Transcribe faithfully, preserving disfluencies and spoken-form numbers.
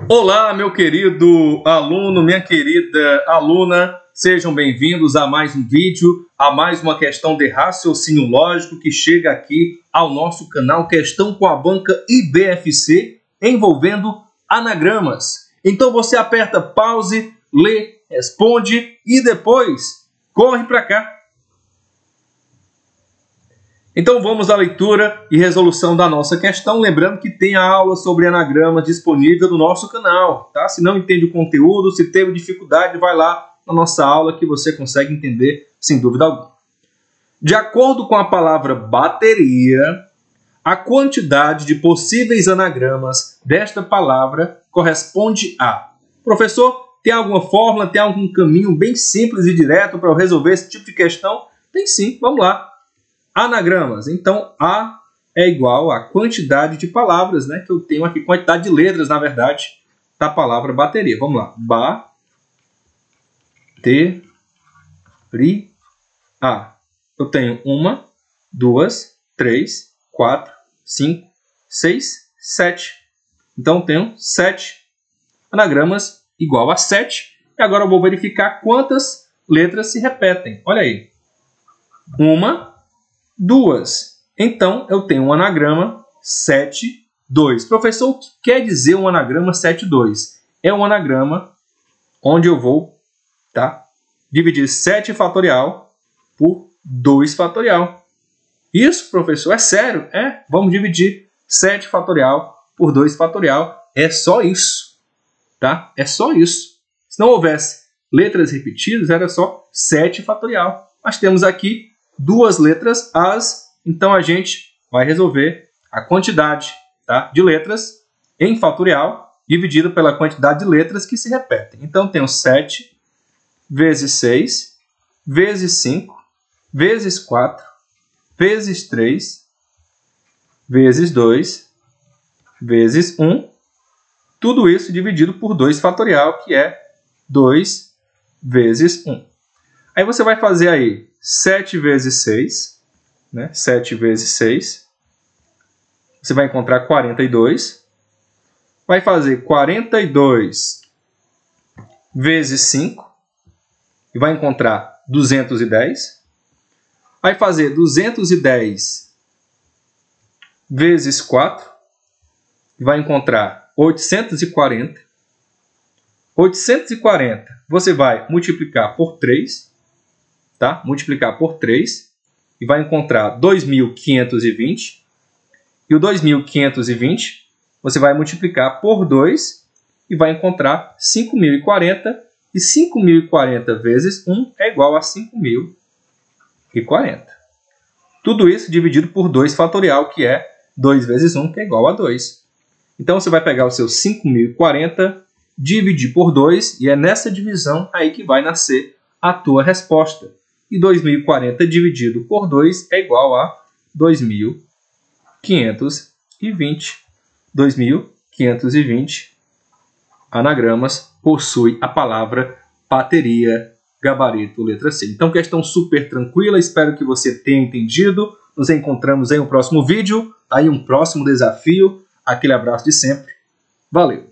Olá, meu querido aluno, minha querida aluna, sejam bem-vindos a mais um vídeo, a mais uma questão de raciocínio lógico que chega aqui ao nosso canal Questão com a Banca I B F C, envolvendo anagramas. Então você aperta pause, lê, responde e depois corre para cá. Então vamos à leitura e resolução da nossa questão, lembrando que tem a aula sobre anagramas disponível no nosso canal, tá? Se não entende o conteúdo, se teve dificuldade, vai lá na nossa aula que você consegue entender sem dúvida alguma. De acordo com a palavra bateria, a quantidade de possíveis anagramas desta palavra corresponde a... Professor, tem alguma fórmula, tem algum caminho bem simples e direto para eu resolver esse tipo de questão? Tem sim, vamos lá. Anagramas. Então, A é igual à quantidade de palavras, né? Que eu tenho aqui, quantidade de letras, na verdade, da palavra bateria. Vamos lá. Ba-te-ri-a. Eu tenho uma, duas, três, quatro, cinco, seis, sete. Então, eu tenho sete anagramas igual a sete. E agora eu vou verificar quantas letras se repetem. Olha aí. Uma, duas. Então, eu tenho um anagrama sete, dois. Professor, o que quer dizer um anagrama sete, dois? É um anagrama onde eu vou tá, dividir sete fatorial por dois fatorial. Isso, professor, é sério? É, vamos dividir sete fatorial por dois fatorial. É só isso. Tá? É só isso. Se não houvesse letras repetidas, era só sete fatorial. Mas temos aqui duas letras as, então a gente vai resolver a quantidade tá, de letras em fatorial dividido pela quantidade de letras que se repetem. Então, tenho sete vezes seis, vezes cinco, vezes quatro, vezes três, vezes dois, vezes um. Tudo isso dividido por dois fatorial, que é dois vezes um. Aí você vai fazer aí sete vezes seis, né? sete vezes seis, você vai encontrar quarenta e dois. Vai fazer quarenta e dois vezes cinco, e vai encontrar duzentos e dez. Vai fazer duzentos e dez vezes quatro, e vai encontrar oitocentos e quarenta. oitocentos e quarenta você vai multiplicar por três. Tá? Multiplicar por três e vai encontrar dois mil quinhentos e vinte. E o dois mil quinhentos e vinte você vai multiplicar por dois e vai encontrar cinco mil e quarenta. E cinco mil e quarenta vezes um é igual a cinco mil e quarenta. Tudo isso dividido por dois fatorial, que é dois vezes um, que é igual a dois. Então você vai pegar o seu cinco mil e quarenta, dividir por dois, e é nessa divisão aí que vai nascer a tua resposta. E dois mil e quarenta dividido por dois é igual a dois mil quinhentos e vinte. dois mil quinhentos e vinte anagramas possui a palavra bateria, gabarito, letra C. Então, questão super tranquila, espero que você tenha entendido. Nos encontramos em um próximo vídeo, aí um próximo desafio. Aquele abraço de sempre. Valeu!